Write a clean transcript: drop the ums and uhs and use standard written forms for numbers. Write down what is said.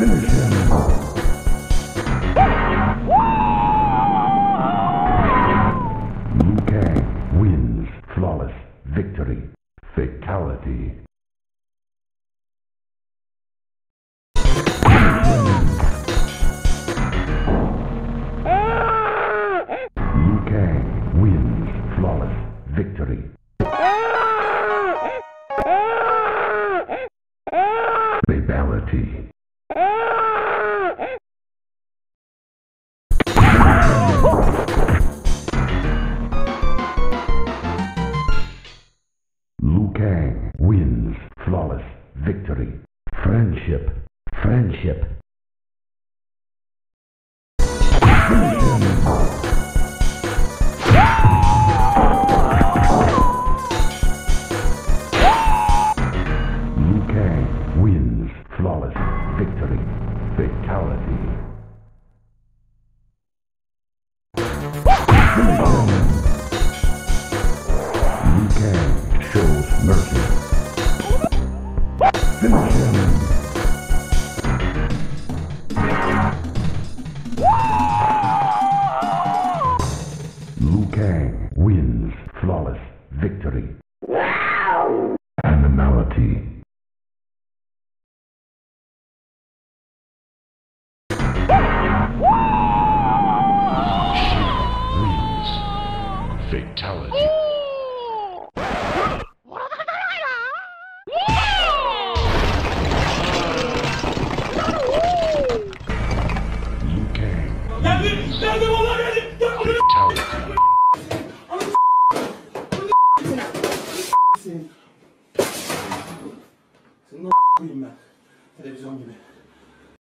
Finish him. Liu Kang wins. Flawless victory. Fatality. Liu Kang wins. Flawless victory. Babality. Liu Kang wins. Flawless victory. Friendship. Friendship. Finish him. Liu Kang wins. Flawless victory. Fatality. Finish him. Liu Kang shows mercy. Finish him. Liu Kang wins. Flawless victory. Animality. Wins. Fatality. Liu Kang wins.